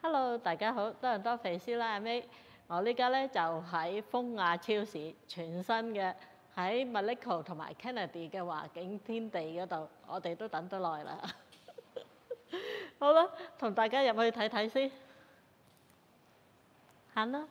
Hello，大家好，多倫多肥師奶阿 May，我呢家咧就喺豐亞超市全新嘅喺 Maliko 同埋 Kennedy 嘅華景天地嗰度，我哋都等得耐啦。好啦，同大家入去睇睇先，行啦。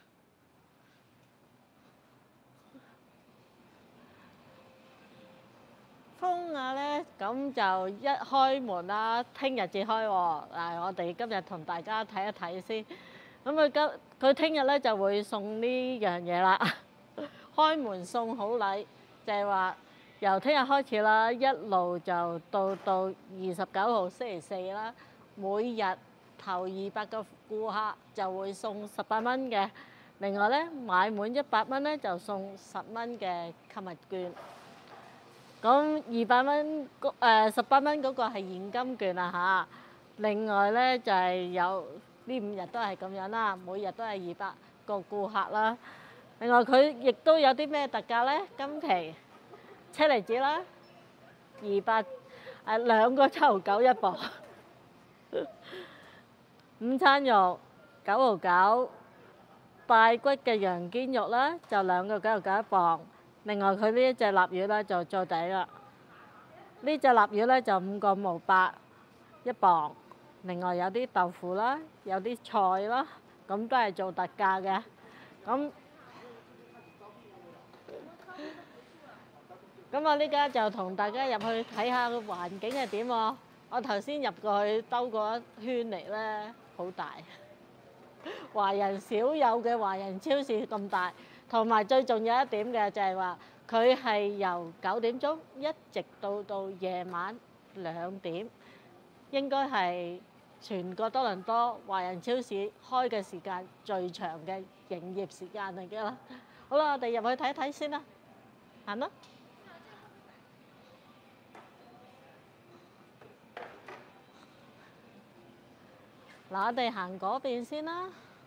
豐亞咧咁就一開門啦，聽日至開喎。我哋今日同大家睇一睇先。咁佢聽日咧就會送呢樣嘢啦，開門送好禮，就係話由聽日開始啦，一路就到29號星期四啦，每日頭200個顧客就會送18蚊嘅，另外咧買滿100蚊咧就送10蚊嘅購物券。咁200蚊18蚊嗰個係現金券啊嚇，另外咧就係有呢5日都係咁樣啦，每日都係200個顧客啦。另外佢亦都有啲咩特價咧？今期車厘子啦，2個7.9一磅，午餐肉9.9，大骨嘅羊肩肉啦就2個9.9一磅。另外佢呢一隻臘魚咧就最抵啦，呢隻臘魚咧就5個5.8一磅。另外有啲豆腐啦，有啲菜啦，咁都係做特價嘅。咁我呢家就同大家入去睇下個環境係點喎。我頭先入過去兜過一圈嚟咧，好大，華人少有嘅華人超市咁大。同埋最重要一點嘅就係話，佢係由9點鐘一直到夜晚2點，應該係全個多倫多華人超市開嘅時間最長嘅營業時間嚟嘅啦。好啦，我哋入去睇睇先啦，行啦。嗱，我哋行嗰邊先啦。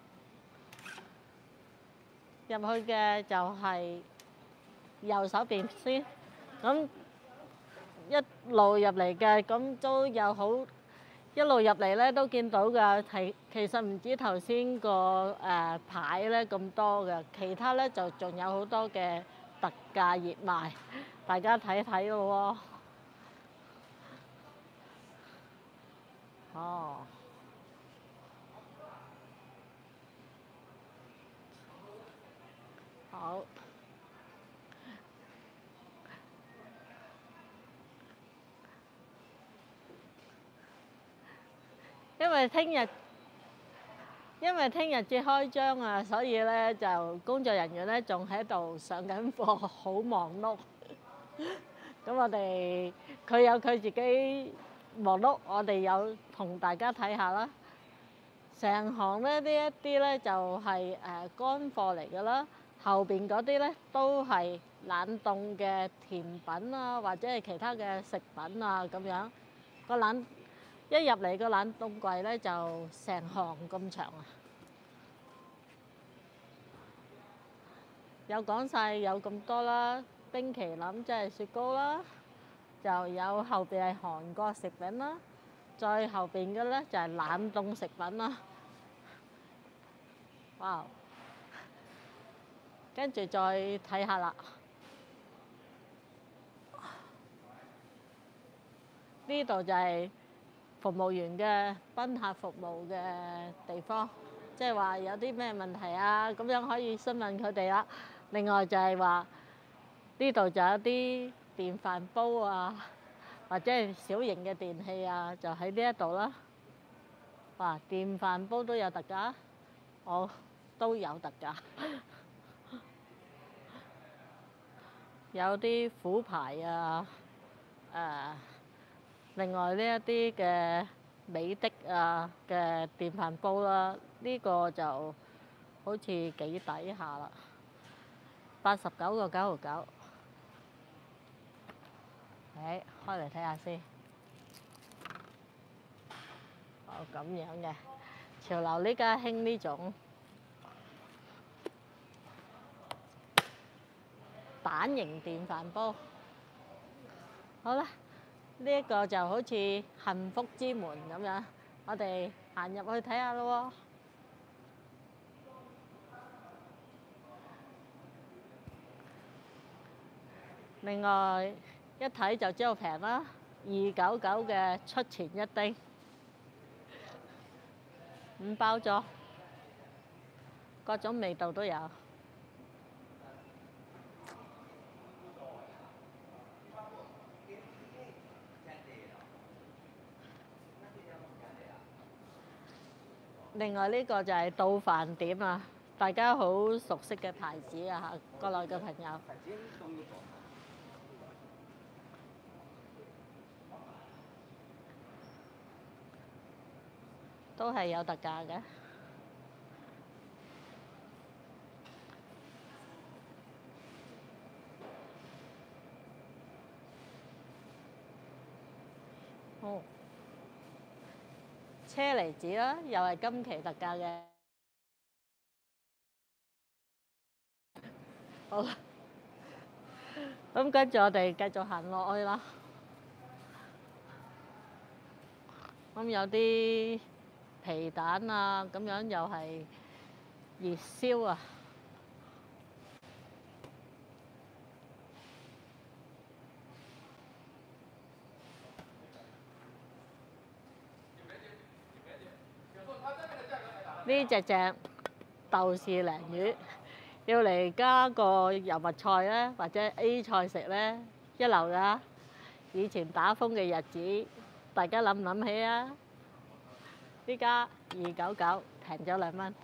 入去嘅就係右手邊先，咁一路入嚟嘅，咁都有好一路入嚟咧都見到㗎。其實唔止頭先個牌咧咁多嘅，其他咧就仲有好多嘅特價熱賣，大家睇睇咯喎。哦。好，因為聽日至開張啊，所以咧就工作人員咧仲喺度上緊課，好忙碌。咁佢有佢自己忙碌，我哋有同大家睇下啦。成行咧呢一啲咧就係乾貨嚟㗎啦。後邊嗰啲咧都係冷凍嘅甜品啊，或者係其他嘅食品啊咁樣。一入嚟個冷凍櫃咧就成行咁長啊！有講晒有咁多啦，冰淇淋即係雪糕啦，就有後邊係韓國食品啦，再後邊嘅咧就係冷凍食品啦。哇！跟住再睇下啦，呢度就係服務員嘅賓客服務嘅地方，即係話有啲咩問題啊，咁樣可以詢問佢哋啦。另外就係話呢度就有啲電飯煲啊，或者係小型嘅電器啊，就喺呢一度啦。哇！電飯煲都有特價，我都有特價。有啲虎牌啊，另外呢一啲嘅美的啊嘅電飯煲啦，呢個就好似幾抵下啦，89個9.9。開嚟睇下先。哦，咁樣嘅，潮流呢家興呢種蛋形電飯煲。好啦，呢一個就好似幸福之門咁樣，我哋行入去睇下咯喎。另外一睇就知道平啦，299嘅出前一丁，5包裝，各種味道都有。另外呢個就係到飯點啊，大家好熟悉嘅牌子啊，國內嘅朋友都係有特價嘅。好，車厘子啦，又係今期特價嘅。好啦，咁跟住我哋繼續行落去啦。咁有啲皮蛋啊，咁樣又係熱燒啊。呢隻豆豉鯪魚，要嚟加個油麥菜咧，或者 A 菜食咧，一流㗎。以前打風嘅日子，大家諗唔諗起啊？依家299，平咗2蚊。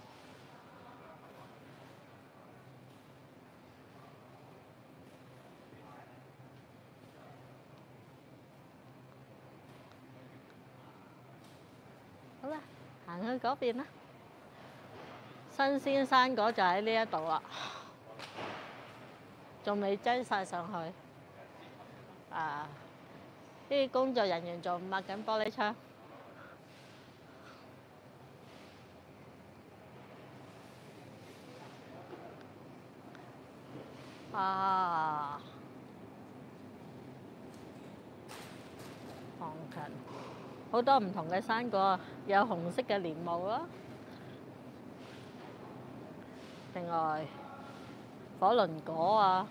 好啦，行去嗰邊啦。新鮮生果就喺呢一度啦，仲未擠晒上去。啲工作人員仲抹緊玻璃窗。韓芹好多唔同嘅生果，有紅色嘅蓮霧啦。另外火龍果啊，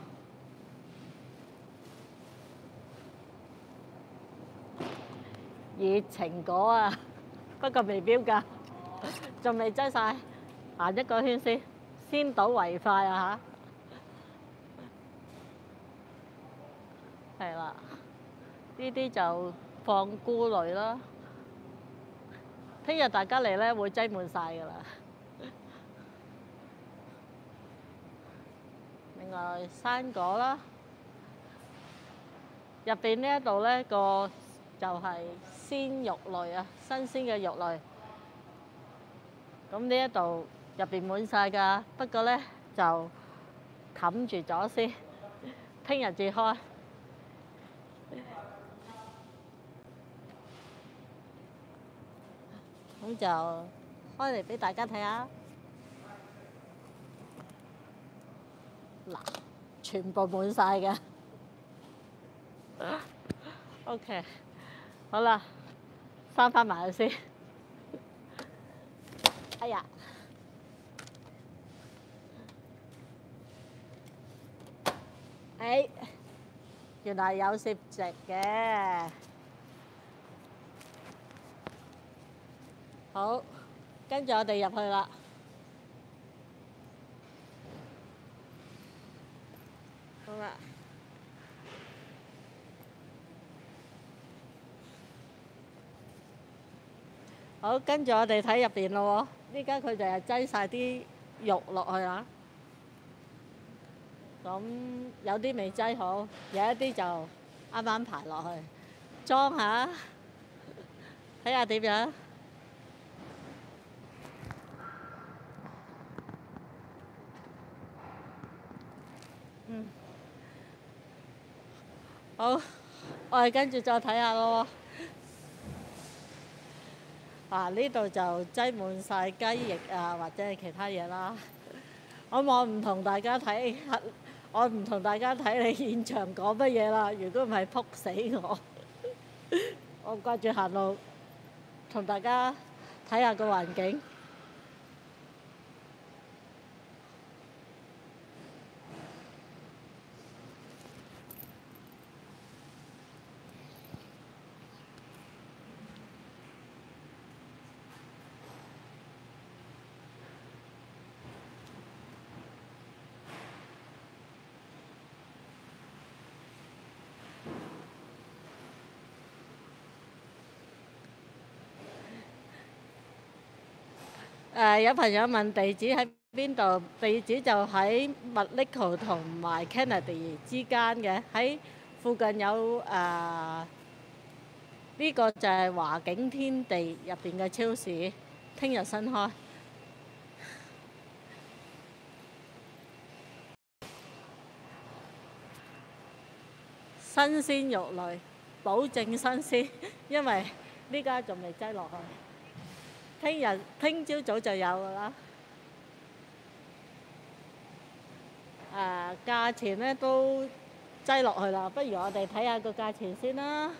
熱情果啊，不過未標價，仲未擠晒，行一個圈先，先睹為快啊嚇！係啦，呢啲就放菇類啦。聽日大家嚟咧會擠滿晒㗎啦。另外生果啦，入邊呢一度咧個就係鮮肉類啊，新鮮嘅肉類。咁呢一度入邊滿晒㗎，不過咧就冚住咗先，聽日至開。咁就開嚟俾大家睇下。嗱，全部滿晒嘅。OK，好啦，閂返埋佢先。哎呀！原來有攝席嘅。好，跟住我哋入去啦。好啦。好，跟住我哋睇入邊咯喎。依家佢就係擠晒啲肉落去啦。咁有啲未擠好，有一啲就啱啱排落去，裝下，睇下點樣。好，我哋跟住再睇下咯喎。呢度就擠滿晒雞翼啊，或者係其他嘢啦。我唔同大家睇，我唔同大家睇你現場講乜嘢啦。如果唔係撲死我，我掛住行路同大家睇下個環境。有朋友問地址喺邊度？地址就喺麥理浩同埋 Kennedy 之間嘅，喺附近有呢個就係華景天地入邊嘅超市，聽日新開。新鮮肉類，保證新鮮，因為呢家仲未擠落去。聽朝早就有㗎啦。價錢咧都擠落去啦，不如我哋睇下個價錢先啦。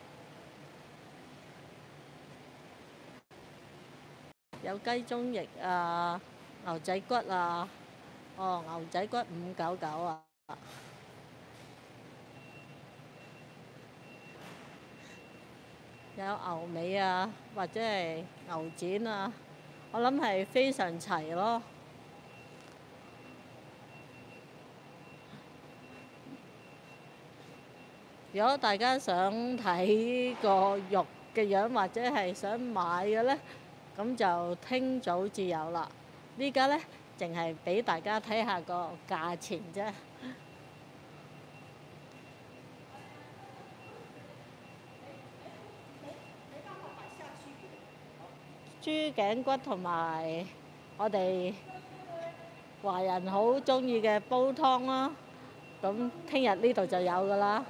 有雞中翼啊，牛仔骨啊，牛仔骨599啊，有牛尾啊，或者係牛展啊，我諗係非常齊咯。如果大家想睇個肉嘅樣，或者係想買嘅咧，咁就聽早至有啦。呢家咧淨係俾大家睇下個價錢啫。豬頸骨同埋我哋華人好中意嘅煲湯啦，咁聽日呢度就有㗎啦。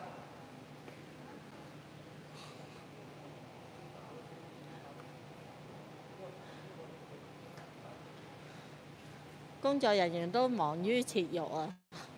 工作人員都忙於切肉啊。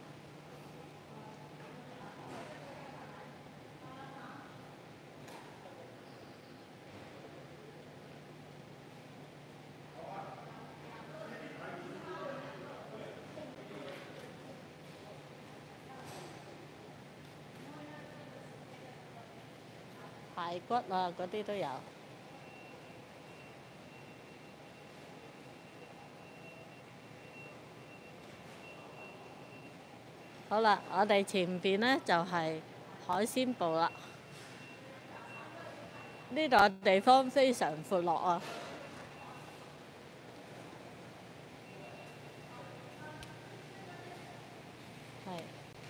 排骨啊，嗰啲都有。好啦，我哋前邊呢就係海鮮部啦。呢度地方非常闊落啊。係。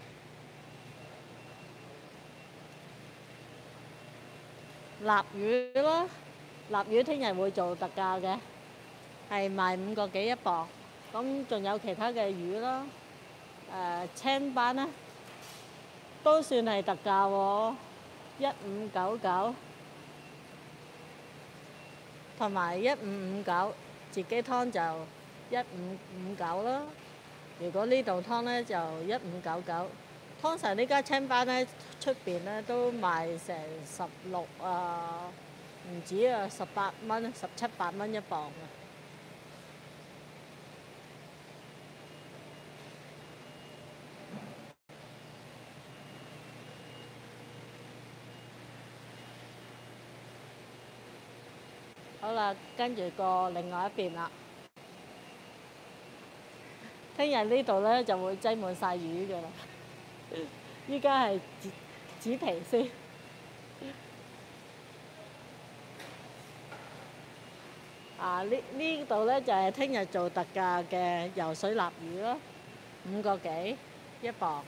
臘魚咯，臘魚聽日會做特價嘅，係賣5個幾一磅。咁仲有其他嘅魚咯，青斑咧都算係特價喎，1599，同埋1559，自己湯就1559啦。如果呢度湯咧就1599。通常呢家青斑咧出邊咧都賣成16啊，唔止啊，18蚊、17、8蚊一磅啊。好啦，跟住過另外一邊啦。聽日呢度咧就會擠滿晒魚㗎啦。依家係紙皮先。呢度咧就係聽日做特價嘅游水臘魚咯，5個幾一磅。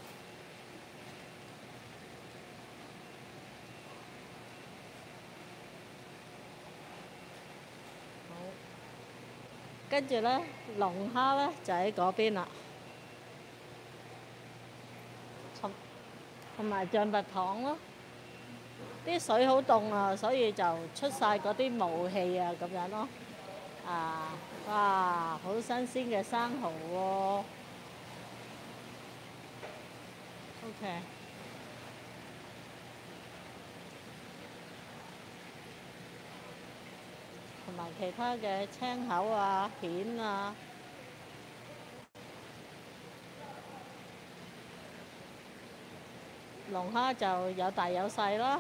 好，跟住咧龍蝦咧就喺嗰邊啦，同埋象拔蚌咯。啲水好凍啊，所以就出晒嗰啲霧氣啊咁樣咯。哇，好新鮮嘅生蠔喎。OK。同埋埋其他嘅青口啊、蜆啊。龍蝦就有大有細啦。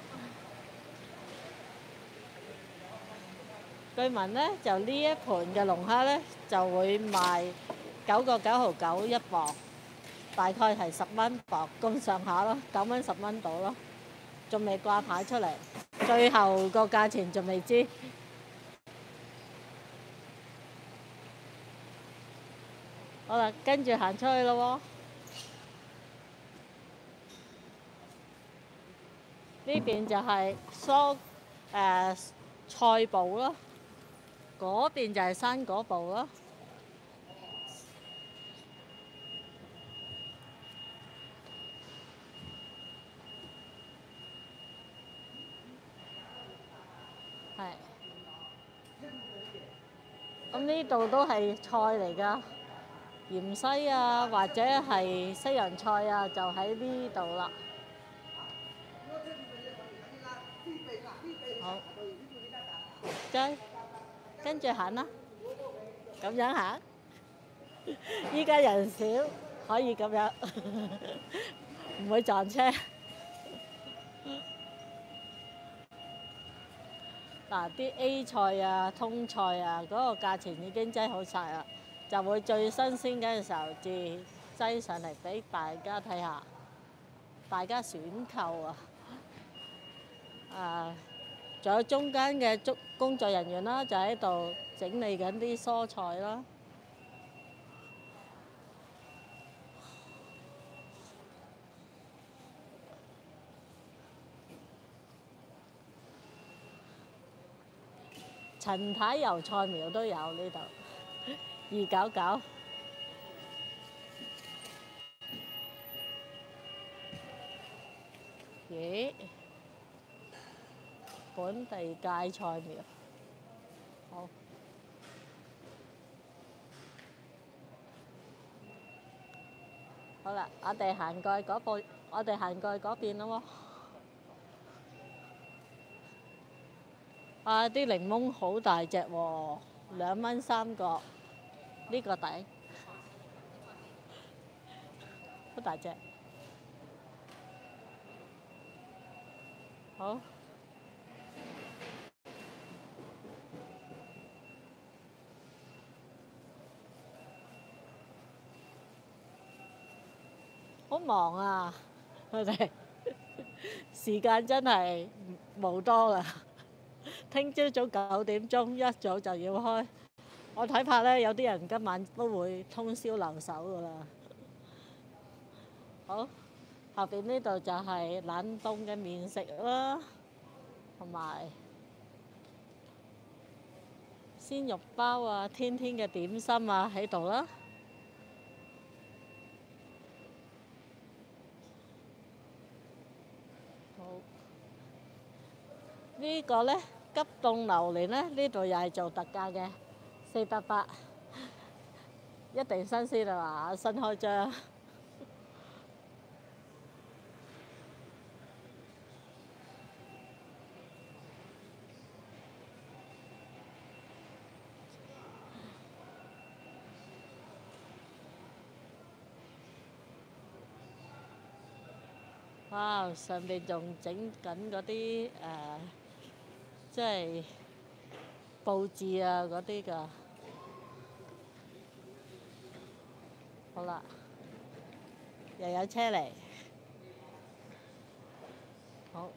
據聞呢，就呢一盤嘅龍蝦呢，就會賣9個9毫9一磅，大概係10蚊磅咁上下咯，9蚊10蚊到咯，仲未掛牌出嚟，最後個價錢仲未知。好啦，跟住行出去咯喎，呢邊就係菜部咯，嗰邊就係生果部咯。係，咁呢度都係菜嚟㗎，芫茜啊，或者係西洋菜啊，就喺呢度啦。好，跟住行啦，咁樣行。依家人少，可以咁樣，唔會撞車。嗱，啲 A 菜啊、通菜啊，嗰個價錢已經擠好晒啦，就會最新鮮嗰陣時候至擠上嚟俾大家睇下，大家選購啊。仲有中間嘅工作人員啦，就喺度整理緊啲蔬菜啦。陳太油菜苗都有呢度，299。咦？本地芥菜苗，好。好啦，我哋行過去嗰邊咯喎。啊！啲檸檬好大隻喎，2蚊3個，呢個抵，好大隻。好，好忙啊！佢哋時間真係冇多啦。聽朝早9點鐘一早就要開，我睇怕咧有啲人今晚都會通宵留守噶啦。好，後邊呢度就係冷凍嘅麵食啦，同埋鮮肉包啊、天天嘅點心啊喺度啦。好，呢個咧急凍榴蓮咧，呢度又係做特價嘅，480，一定新鮮啊嘛，新開張。哇！上邊仲整緊嗰啲即係佈置啊嗰啲㗎。好啦，又有車嚟。好，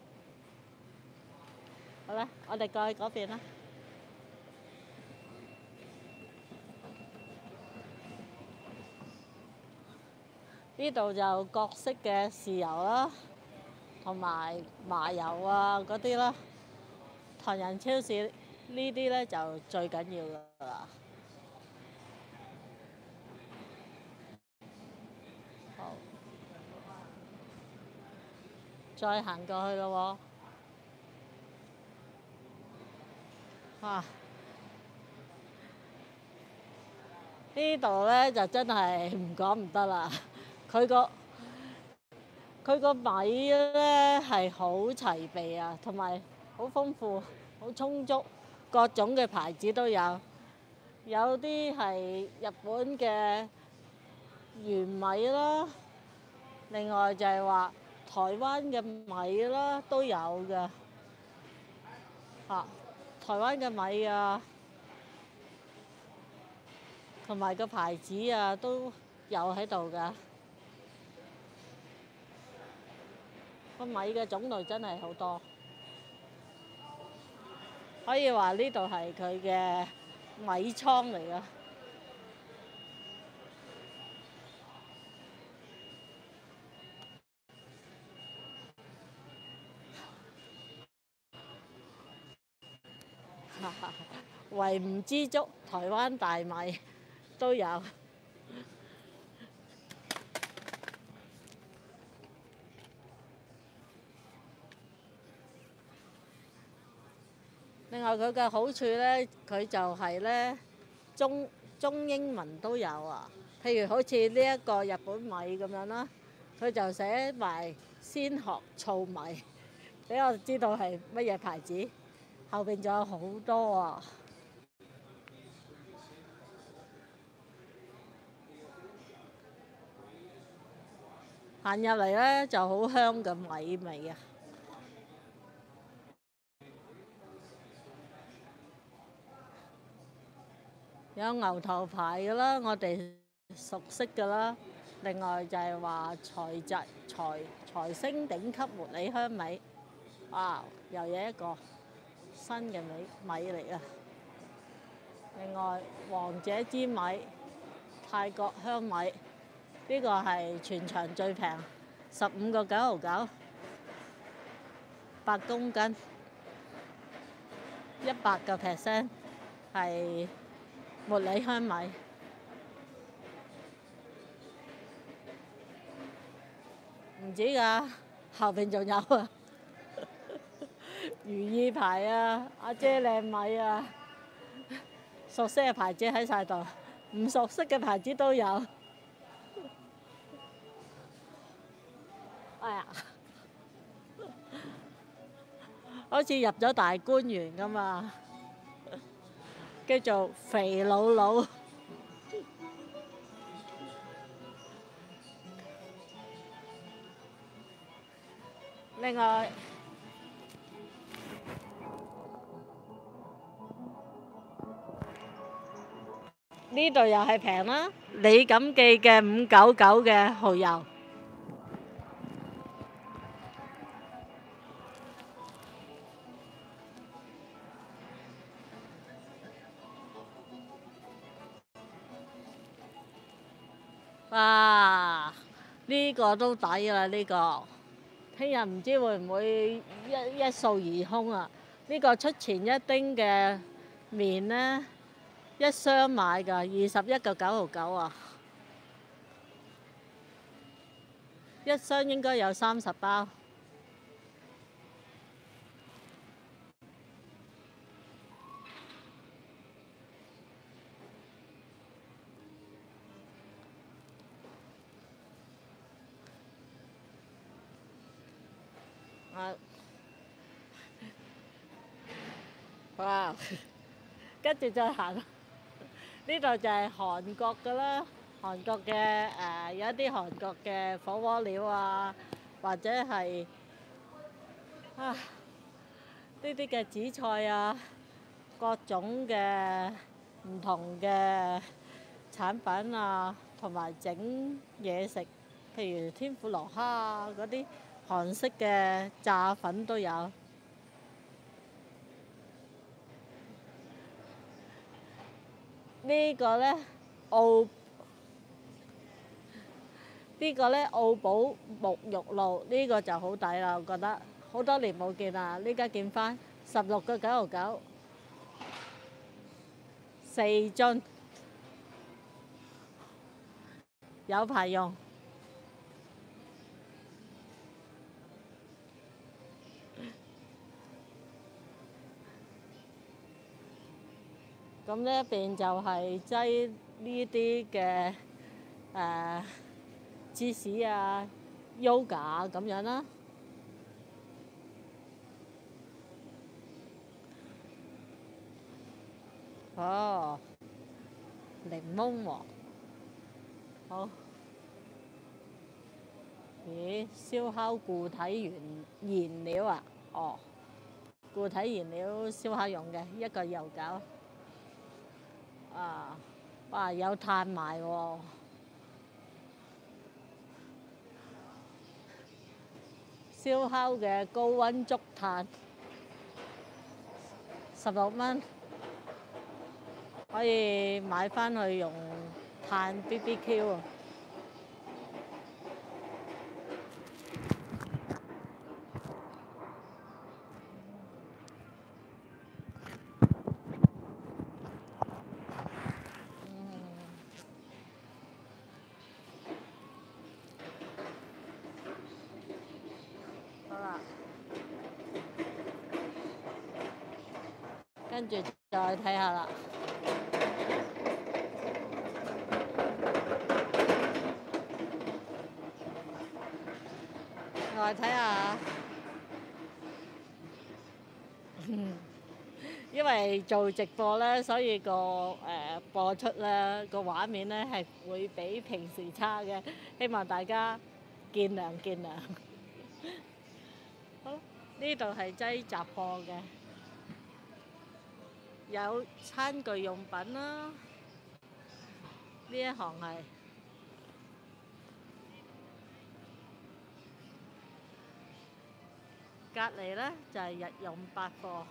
好啦，我哋過去嗰邊啦。呢度就各式嘅豉油啦，同埋麻油啊嗰啲啦。唐人超市呢啲咧就最緊要㗎啦。好，再行過去咯喎。哇！呢度咧就真係唔講唔得啦。佢個米咧係好齊備啊，同埋好豐富、好充足。 各種嘅牌子都有，有啲係日本嘅原米啦，另外就係話台灣嘅米啦都有嘅，嚇，台灣嘅米啊，同埋個牌子啊都有喺度㗎。個米嘅種類真係好多，可以話呢度係佢嘅米倉嚟㗎。維吾之竹、台灣大米都有。另外佢嘅好處咧，佢就係咧中英文都有啊。譬如好似呢一個日本米咁樣啦，佢就寫埋先學糙米，俾我知道係乜嘢牌子。後邊仲有好多啊！行入嚟咧就好香嘅米味啊！有牛頭牌嘅啦，我哋熟悉嘅啦。另外就係話財星頂級活理香米，哇！又有一個新嘅米嚟啊！另外王者之米、泰國香米，呢個係全場最平，15個9毫9，8公斤，100%係活理香米。唔止㗎，後邊仲有啊，如意牌啊，阿姐靚米啊，熟悉嘅牌子喺晒度，唔熟悉嘅牌子都有。哎呀，好似入咗大觀園咁啊，叫做肥佬佬。另外呢度又係平啦，李錦記嘅599嘅蠔油。哇！呢個都抵啦，呢個聽日唔知會唔會一掃而空啊？呢個出前一丁嘅麵呢，一箱買㗎，21個9毫9啊！一箱應該有30包。哇！跟住再行，呢度就係韓國㗎啦，韓國嘅有一啲韓國嘅火鍋料啊，或者係呢啲嘅紫菜啊，各種嘅唔同嘅產品啊，同埋整嘢食，譬如天婦羅蝦啊嗰啲韓式嘅炸粉都有。呢個咧澳寶沐浴露呢個就好抵啦，我覺得好多年冇見啦，呢家見翻16個9毫9，4樽有排用。咁呢一邊就係擠呢啲嘅芝士啊、yoga 啊咁樣啦。 哦，檸檬喎，好。咦，燒烤固體燃料啊？哦，固體燃料燒烤用嘅一個油餃。啊，哇，有炭埋喎。燒烤嘅高溫竹炭16蚊，可以買翻去用炭 BBQ 啊！好啦，跟住再睇下啦。再睇下，因為做直播咧，所以播出咧個畫面咧係會比平時差嘅，希望大家見諒見諒。好，呢度係擠雜貨嘅，有餐具用品啦，呢一行係。隔離咧就係日用百貨。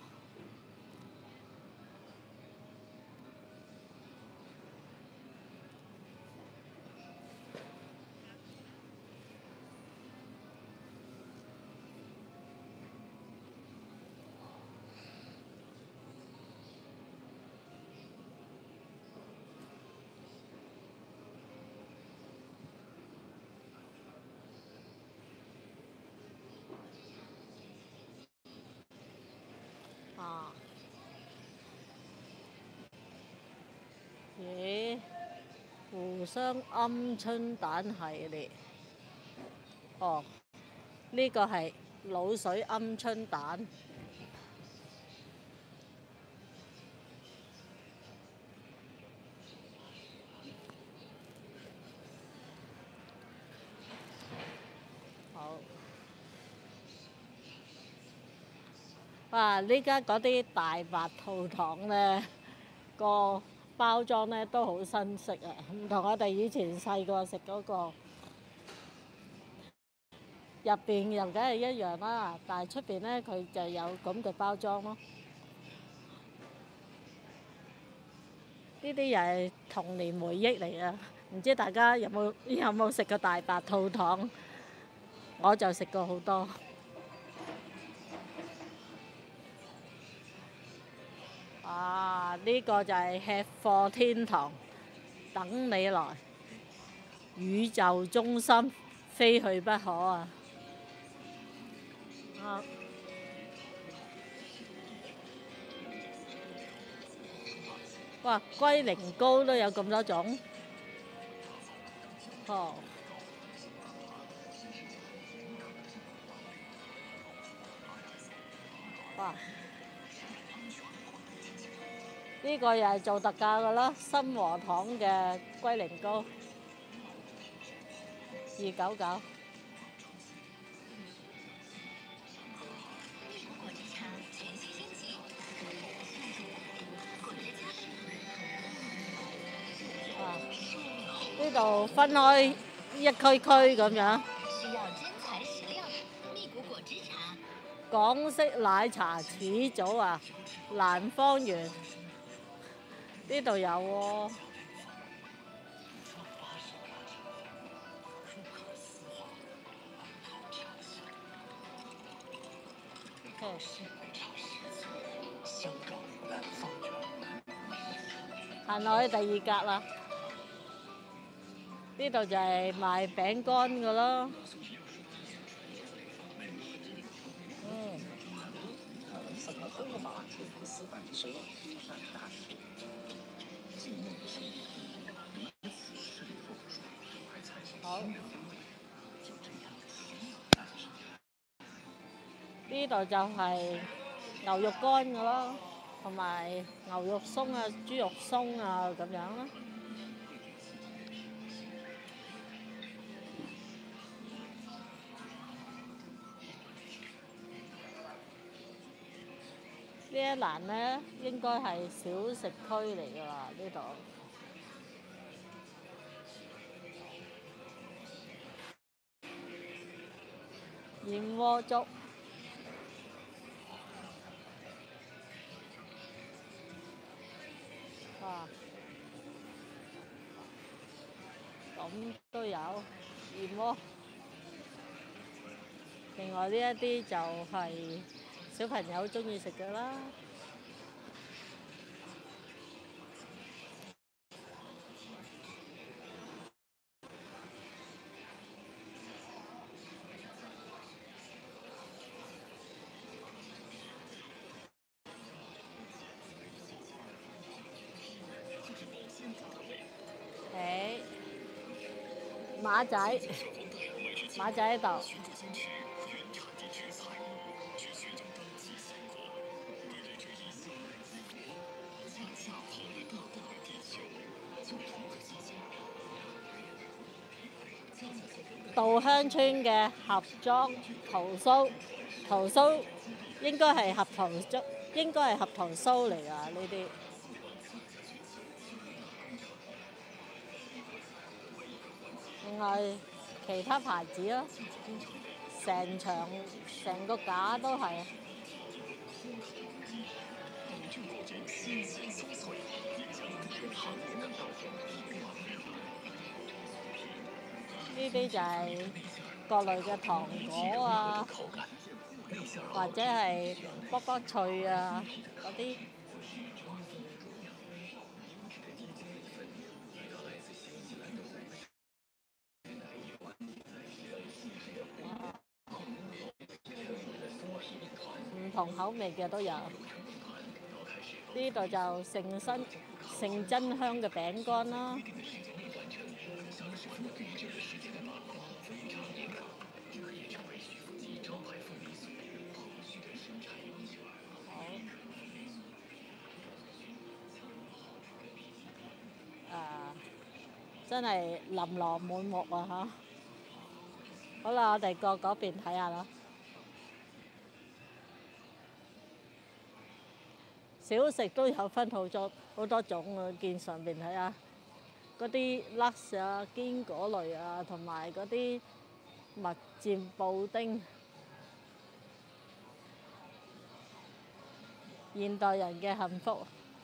啊，咦，互相鵪鶉蛋系列，哦，呢個係滷水鵪鶉蛋，好。哇！呢家嗰啲大白兔糖咧，個包裝咧都好新式啊，唔同我哋以前細個食嗰個。入邊又梗係一樣啦，但係出邊咧佢就有咁嘅包裝咯。呢啲又係童年回憶嚟啊！唔知大家有冇食過大白兔糖？我就食過好多。啊！呢個就係吃貨天堂，等你來，宇宙中心非去不可啊！啊！哇！龜苓膏都有咁多種，哦！哇！呢個又係做特價㗎啦，新和堂嘅龜苓膏299。哇！呢度分開一區區咁樣。港式奶茶始祖啊，蘭芳園呢度有喎。行落去第二格啦，呢度就係賣餅乾㗎咯。好，呢度就係牛肉乾㗎咯。 同埋牛肉鬆啊、豬肉鬆啊咁樣啦。呢一欄咧應該係小食區嚟㗎啦，呢度。燕窩粥，哇！咁都有燕窩。另外呢一啲就係小朋友中意食嘅啦。誒，馬仔，馬仔喺度。稻香村嘅盒裝桃酥，桃酥應該係合桃酥，應該係合桃酥嚟㗎呢啲。另外其他牌子咯，成個架都係。呢啲就係各類嘅糖果啊，或者係卜卜脆啊嗰啲。唔同口味嘅都有。呢度就盛珍香嘅餅乾啦。真係琳琅滿目啊嚇！好啦，我哋過嗰邊睇下啦。小食都有分好多種啊，見上邊睇下嗰啲 nuts 啊、堅果類啊，同埋嗰啲蜜餞布丁，現代人嘅幸福。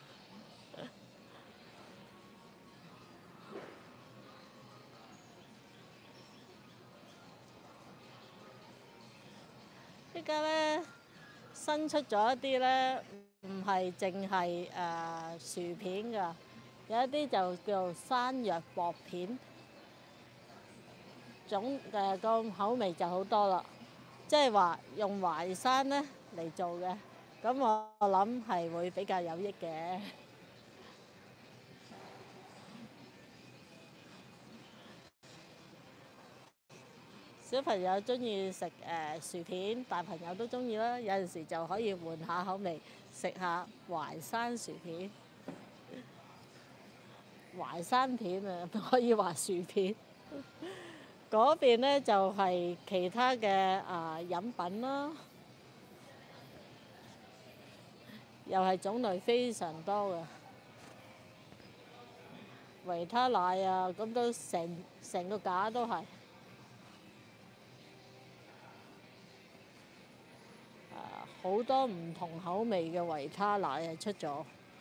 依家咧新出咗一啲咧，唔係淨係薯片㗎，有一啲就叫山藥薄片，個口味就好多啦。即係話用淮山咧嚟做嘅，咁我諗係會比較有益嘅。小朋友中意食薯片，大朋友都中意啦。有陣時就可以換下口味，食下淮山薯片、淮山片啊，可以話薯片。嗰邊咧就係其他嘅飲品啦，又係種類非常多嘅。維他奶啊，咁都成個架都係。好多唔同口味嘅維他奶係出咗，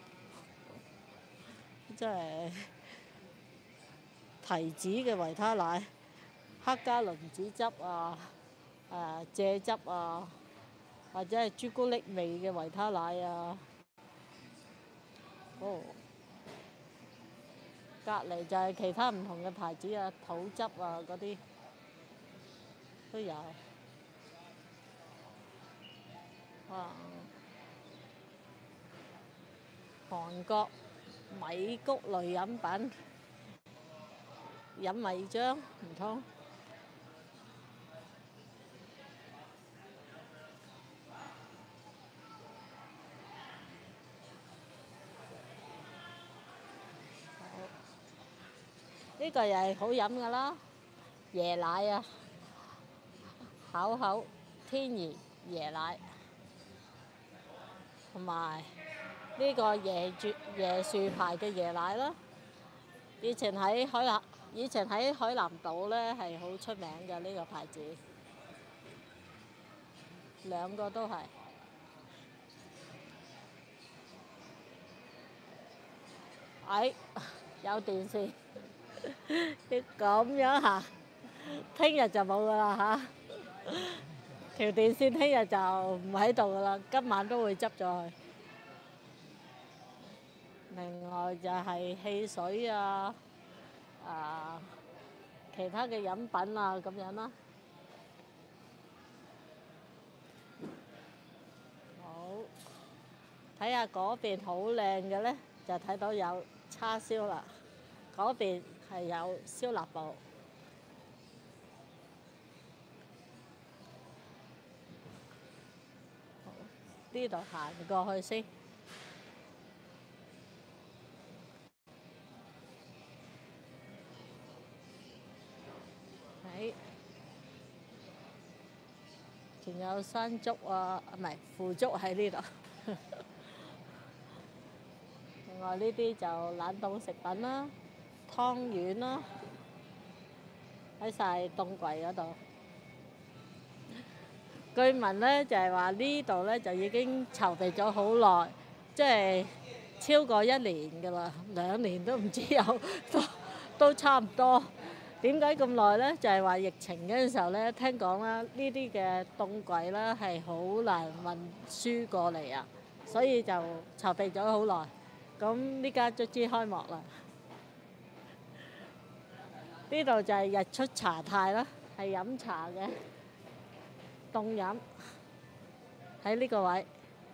即係提子嘅維他奶、黑加侖子汁啊、蔗汁啊，或者係朱古力味嘅維他奶啊。哦，隔離就係其他唔同嘅牌子啊，土汁啊嗰啲都有。哇！韓國米谷類飲品，飲米漿唔通？ 呢個又係好飲㗎啦，椰奶啊，口口天然椰奶，同埋呢個椰樹牌嘅椰奶啦。以前喺海南島咧係好出名嘅呢個牌子，兩個都係。有電線，要咁樣行，聽日就冇㗎啦嚇。條電線聽日就唔喺度㗎啦，今晚都會執咗去。另外就係汽水啊，其他嘅飲品啊咁樣啦。好，睇下嗰邊好靚嘅咧，就睇到有叉燒啦。嗰邊係有燒臘堡。呢度行過去先。仲有山竹啊，唔係腐竹喺呢度。另外呢啲就冷凍食品啦，湯圓啦，喺晒凍櫃嗰度。據聞咧就係話呢度咧就已經籌備咗好耐，即係超過1年㗎啦，2年都唔知有，都差唔多。點解咁耐咧？就係話疫情嗰陣時候咧，聽講啦，呢啲嘅凍櫃啦係好難運輸過嚟啊，所以就籌備咗好耐。咁呢家卒之開幕啦。呢度就係日出茶太啦，係飲茶嘅，凍飲喺呢個位。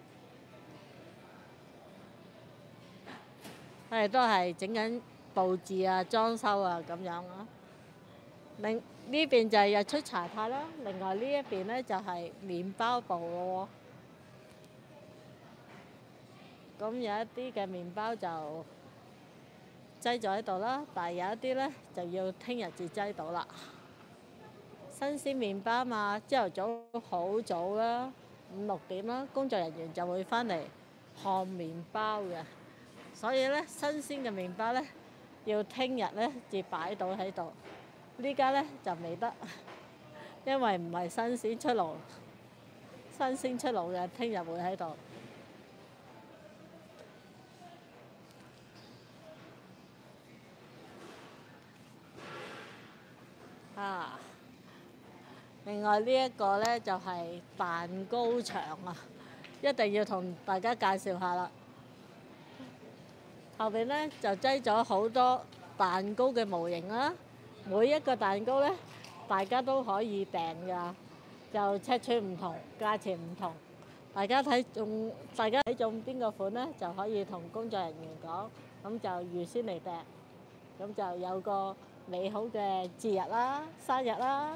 我哋都係整緊佈置啊、裝修啊咁樣咯。呢邊就係日出茶太啦，另外呢一邊咧就係麵包部咯喎。咁有一啲嘅麵包就擠咗喺度啦，但係有一啲咧就要聽日至擠到啦。新鮮麵包嘛，朝頭早好早啦，5、6點啦，工作人員就會返嚟烘麵包嘅，所以咧新鮮嘅麵包咧要聽日咧至擺到喺度。呢家咧就未得，因為唔係新鮮出爐，新鮮出爐嘅聽日會喺度。另外呢一個咧就係蛋糕場啊，一定要同大家介紹下啦。後邊咧就擠咗好多蛋糕嘅模型啦。每一個蛋糕咧，大家都可以訂㗎，就尺寸唔同，價錢唔同。大家睇中邊個款咧，就可以同工作人員講，咁就預先嚟訂，咁就有個美好嘅節日啦、生日啦。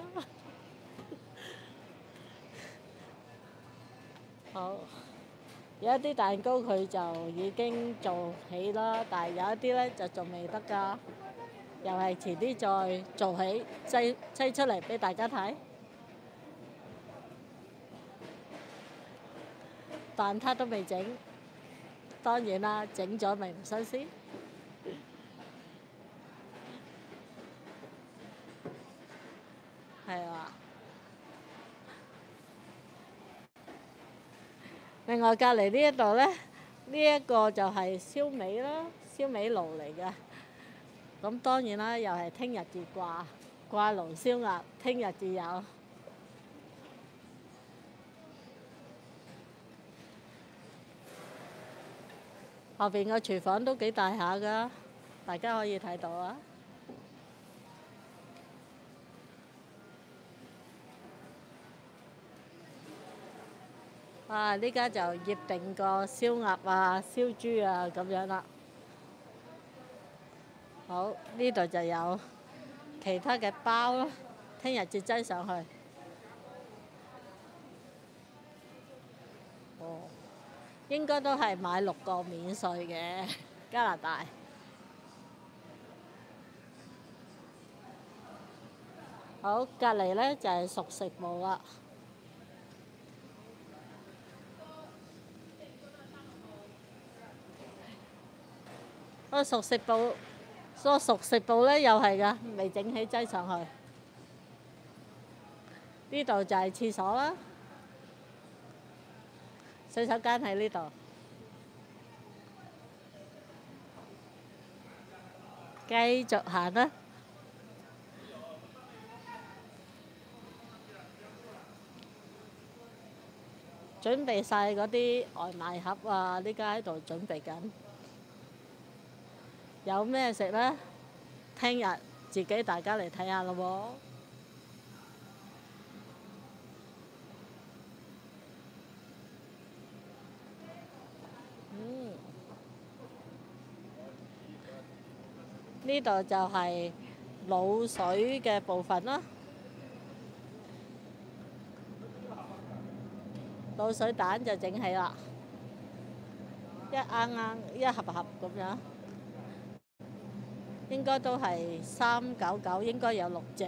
好，有一啲蛋糕佢就已經做起啦，但係有一啲咧就仲未得㗎。又係遲啲再做起，擠出嚟俾大家睇。蛋撻都未整，當然啦，整咗咪唔新鮮。係啊。另外隔離呢一度咧，呢一個就係燒味啦，燒味爐嚟嘅。咁當然啦，又係聽日至掛爐燒鴨，聽日至有。後邊個廚房都幾大下㗎，大家可以睇到啊。呢家就醃定個燒鴨啊、燒豬啊咁樣啦。好，呢度就有其他嘅包咯，聽日至擠上去。應該都係買6個免稅嘅加拿大。 好，隔離咧就係熟食部啦。個熟食部，個熟食部咧又係㗎，未整起擠上去。呢度就係廁所啦，洗手間喺呢度。繼續行啦。準備晒嗰啲外賣盒啊！呢家喺度準備緊。有咩食呢？聽日自己大家嚟睇下咯喎。呢度就係滷水嘅部分啦。滷水蛋就整起啦，一啱啱一盒盒咁樣，應該都係399，應該有6隻。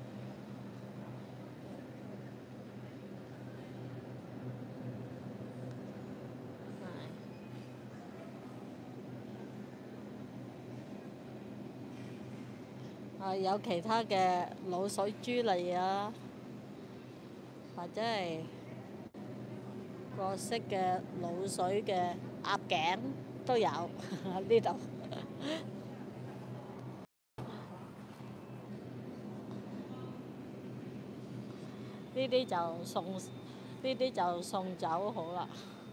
有其他嘅滷水豬脷啊，或者係各式嘅滷水嘅鴨頸都有呢度。呢啲就送走好啦。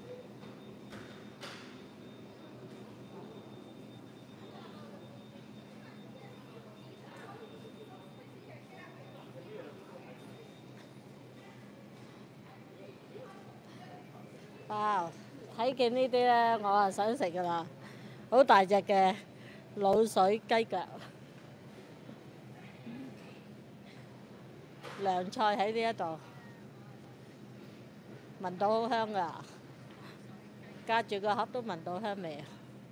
哇！睇見呢啲咧，我啊想食噶啦，好大隻嘅滷水雞腳，涼菜喺呢一度，聞到好香噶，隔住個盒都聞到香味啊！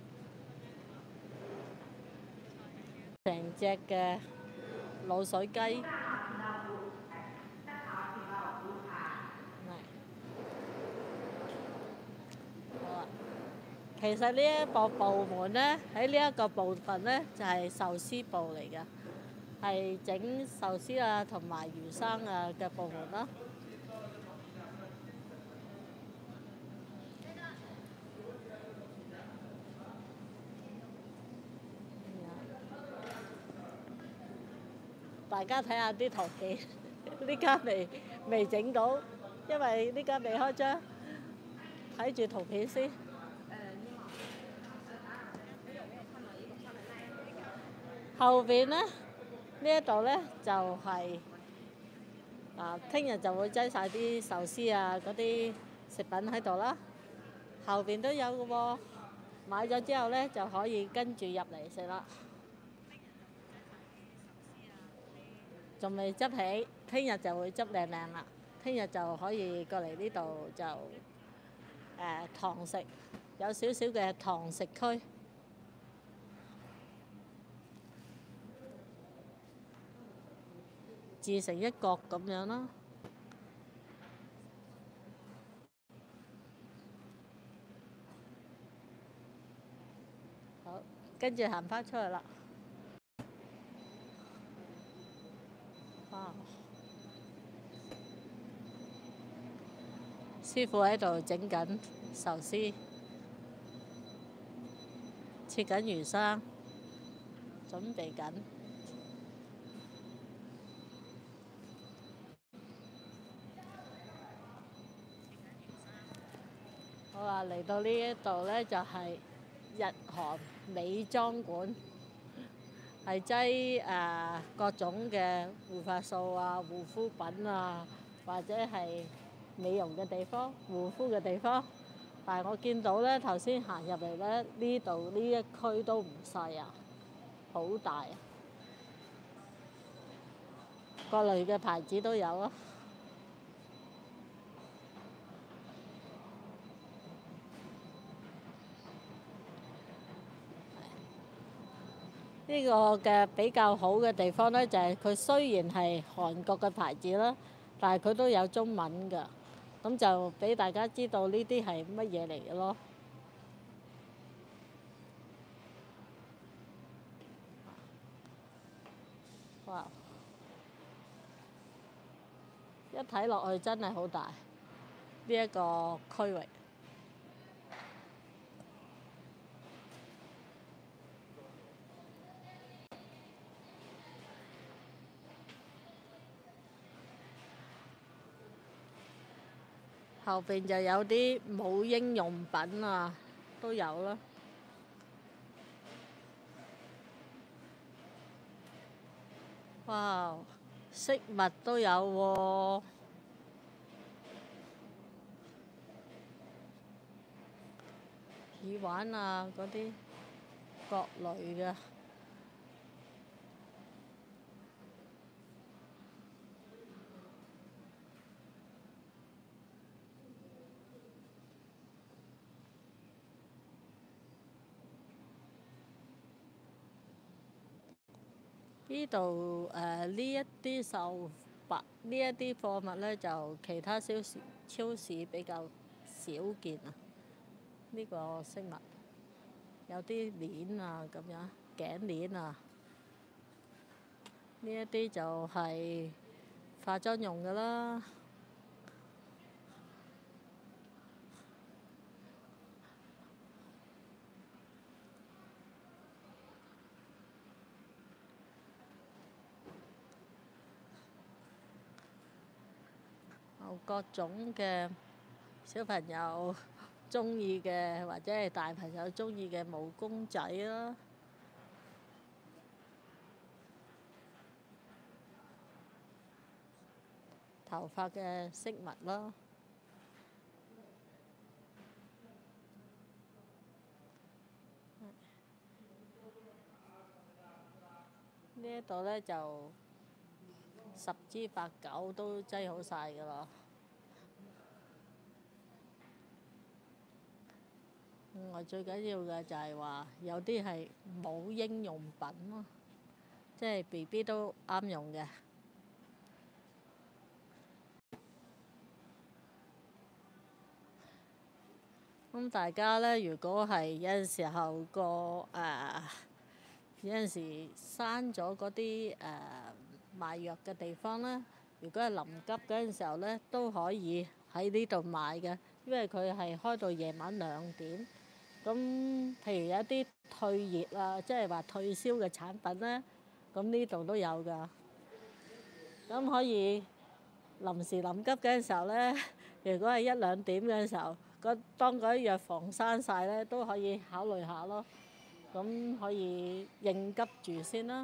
成隻嘅滷水雞。其實呢一個部門呢，喺呢一個部分呢，就係壽司部嚟嘅，係整壽司啊同埋魚生啊嘅部門啦。大家睇下啲圖片，呢間未整到，因為呢間未開張，睇住圖片先。後邊呢，呢一度呢就係聽日就會擠晒啲壽司啊嗰啲食品喺度啦。後邊都有嘅喎，買咗之後呢就可以跟住入嚟食啦。仲未執起，聽日就會執靚靚啦。聽日就可以過嚟呢度就堂食，有少少嘅堂食區。自成一角咁樣啦。好，跟住行返出去啦。哇！師傅喺度整緊壽司，切緊魚生，準備緊。好啦，嚟到呢一度呢，就係日韓美妝館，係擠各種嘅護髮素啊、護膚品啊，或者係美容嘅地方、護膚嘅地方。但係我見到呢，頭先行入嚟呢，呢度呢一區都唔細啊，好大啊，各類嘅牌子都有啊。 呢個嘅比較好嘅地方咧，就係佢雖然係韓國嘅牌子啦，但係佢都有中文㗎，咁就俾大家知道呢啲係乜嘢嚟嘅咯。哇！一睇落去真係好大呢一個區域。後邊就有啲母嬰用品啊，都有啦。哇！飾物都有喎，耳環啊嗰啲各類嘅。呢度呢一啲售白呢一啲貨物咧，就其他超市比較少見啊。呢個飾物有啲鏈啊咁樣，頸鏈啊，呢一啲就係化妝用㗎啦。各種嘅小朋友中意嘅，或者係大朋友中意嘅毛公仔啦，頭髮嘅飾物啦。呢一度咧就十之八九都擠好晒㗎啦。最緊要嘅就係話有啲係母嬰用品咯，即係 BB 都啱用嘅。咁大家咧，如果係有陣時候有陣時閂咗嗰啲賣藥嘅地方咧，如果係臨急嗰陣時候咧，都可以喺呢度買嘅，因為佢係開到夜晚2點。咁譬如有啲退熱啊，即係話退燒嘅產品咧，咁呢度都有㗎。咁可以臨時臨急嗰陣時候咧，如果係1、2點嘅時候，當嗰啲藥房閂晒咧，都可以考慮下咯。咁可以應急住先啦。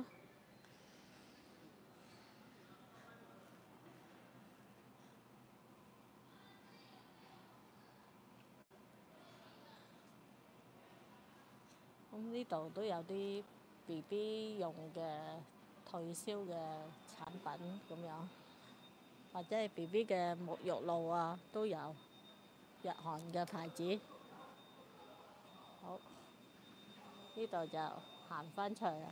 咁呢度都有啲 BB 用嘅退燒嘅產品咁樣，或者係 BB 嘅沐浴露啊都有，日韓嘅牌子。好，呢度就行返出去啦。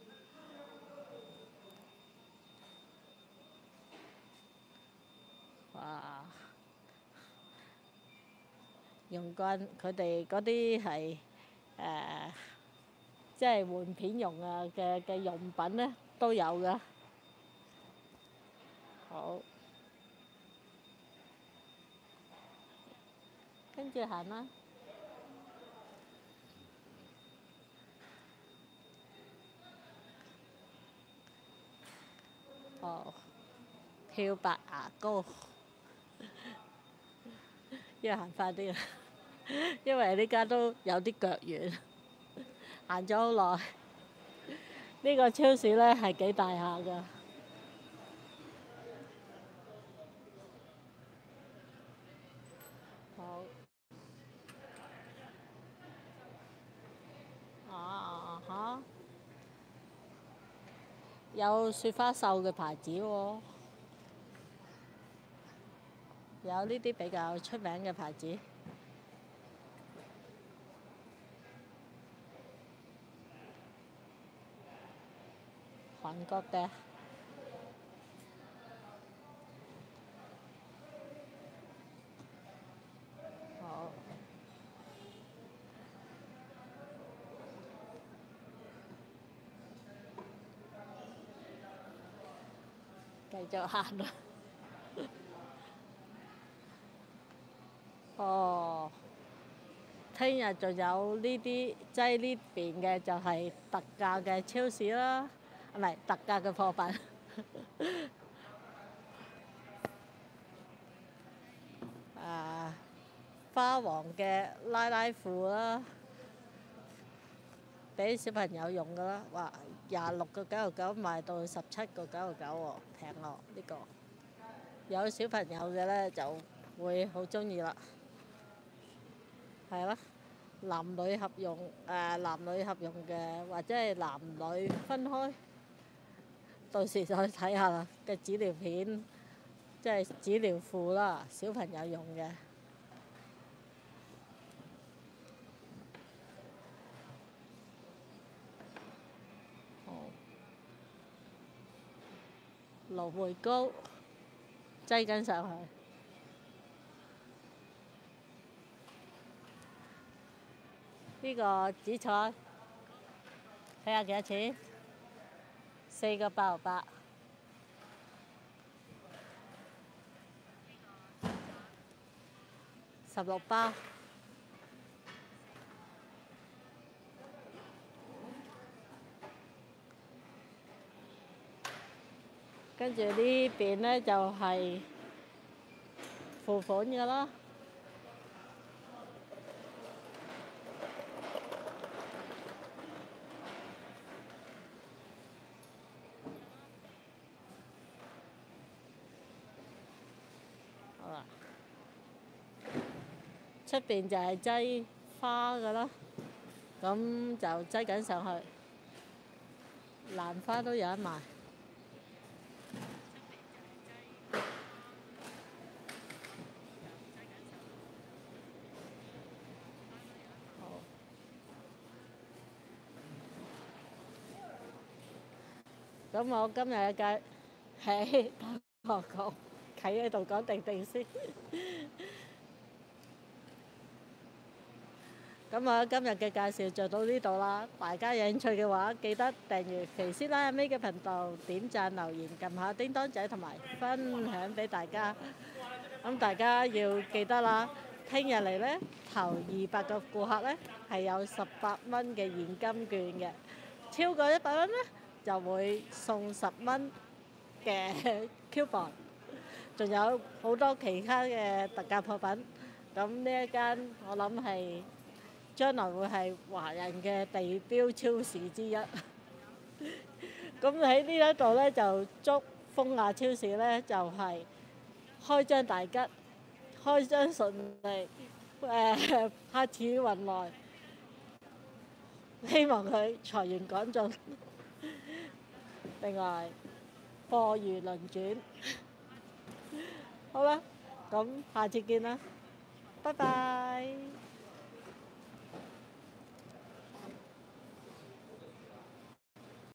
哇！用慣佢哋嗰啲係即係換片用啊嘅用品咧都有㗎。好，跟住行啦。哦，漂白牙膏，要行快啲啦，因為呢家都有啲腳遠，行咗好耐。呢個超市咧係幾大下㗎。好。嚇！有雪花秀嘅牌子喎，有呢啲比較出名嘅牌子。 韓國嘅。好，繼續行啦。哦，聽日仲有呢啲，即係呢邊嘅就係特價嘅超市啦，唔係特價嘅貨品。啊，花王嘅拉拉褲啦，俾小朋友用噶啦，話26個99賣到17個99喎，平喎呢個。有小朋友嘅咧就會好中意啦，係咯，男女合用嘅，或者係男女分開，到時再睇下啦嘅紙尿片，即係紙尿褲啦，小朋友用嘅。蘆薈膏擠緊上去。呢個紫菜睇下幾多錢？4個88，16包。跟住呢邊呢就係付款嘅啦。好啦，出邊就係擠花嘅啦，咁就擠緊上去。蘭花都有得賣。咁我今日嘅係等我講，企喺度講定先。咁我今日嘅介紹就到呢度啦，大家有興趣嘅話，記得訂閱肥師奶阿 May 嘅頻道，點讚留言，撳下叮當仔同埋分享俾大家。咁大家要記得啦，聽日嚟呢，頭200個顧客呢係有18蚊嘅現金券嘅，超過100蚊呢就會送10蚊嘅 coupon，仲有好多其他嘅特價貨品。咁呢一間我諗係將來會係華人嘅地標超市之一。咁喺呢一度呢，就祝豐亞超市呢就係開張大吉，開張順利，客似雲來，希望佢財源廣進。另外，貨如輪轉。好啦，咁下次見啦，拜拜。